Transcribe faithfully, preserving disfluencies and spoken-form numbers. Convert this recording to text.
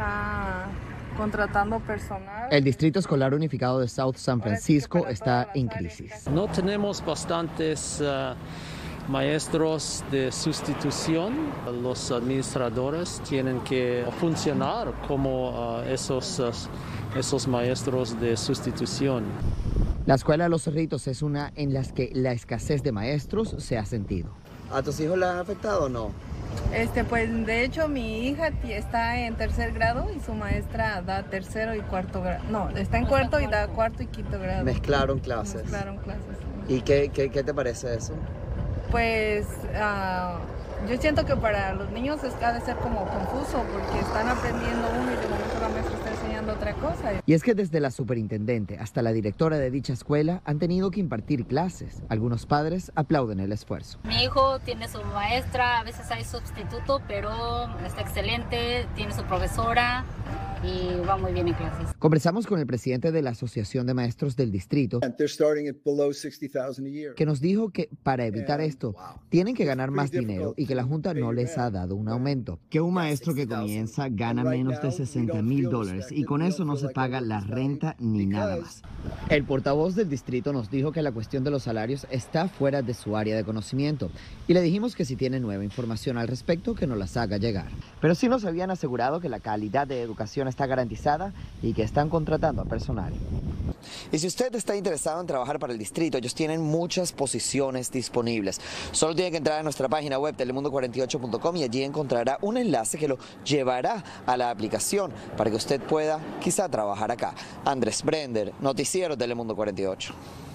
está contratando personal. El Distrito Escolar Unificado de South San Francisco está en crisis. No tenemos bastantes uh, maestros de sustitución. Los administradores tienen que funcionar como uh, esos, uh, esos maestros de sustitución. La Escuela de los Cerritos es una en las que la escasez de maestros se ha sentido. ¿A tus hijos les ha afectado o no? Este, pues de hecho mi hija está en tercer grado y su maestra da tercero y cuarto grado. No, está en cuarto y da cuarto y quinto grado. Mezclaron clases. Mezclaron clases. ¿Y qué, qué, qué te parece eso? Pues uh, yo siento que para los niños es, ha de ser como confuso porque están aprendiendo uno y de momento la maestra está enseñando otra cosa. Y es que desde la superintendente hasta la directora de dicha escuela han tenido que impartir clases. Algunos padres aplauden el esfuerzo. Mi hijo tiene su maestra, a veces hay sustituto, pero está excelente, tiene su profesora y va muy bien en clases. Conversamos con el presidente de la Asociación de Maestros del distrito, que nos dijo que para evitar esto tienen que ganar más dinero y que la Junta no les ha dado un aumento. Que un maestro que comienza gana menos de sesenta mil dólares y con eso no se paga la renta ni nada más. El portavoz del distrito nos dijo que la cuestión de los salarios está fuera de su área de conocimiento y le dijimos que si tiene nueva información al respecto que nos las haga llegar. Pero sí nos habían asegurado que la calidad de educación está garantizada y que están contratando a personal. Y si usted está interesado en trabajar para el distrito, ellos tienen muchas posiciones disponibles. Solo tiene que entrar a nuestra página web telemundo cuarenta y ocho punto com y allí encontrará un enlace que lo llevará a la aplicación para que usted pueda quizá trabajar acá. Andrés Brender, Noticiero Telemundo cuarenta y ocho.